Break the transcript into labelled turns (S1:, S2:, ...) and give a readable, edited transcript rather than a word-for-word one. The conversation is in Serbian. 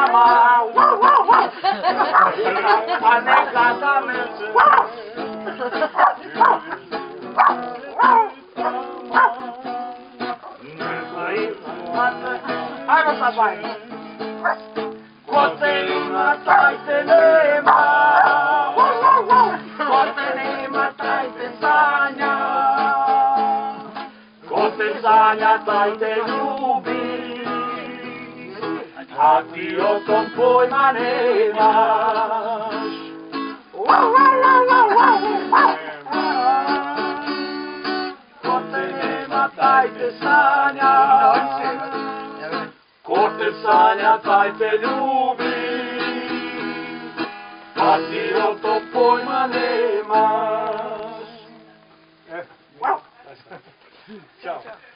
S1: nema, pa neka zameće. Ajmo sad bajmo. Ko te ima, taj te nema. Ko te nema, taj te sanja. Ko te sanja, taj te ljubi. A ti o tom pojma nemaš. Ko te nema, taj te sanja. Ko te sanja, taj te ljubi, a ti o to pojma nemaš. Ćao.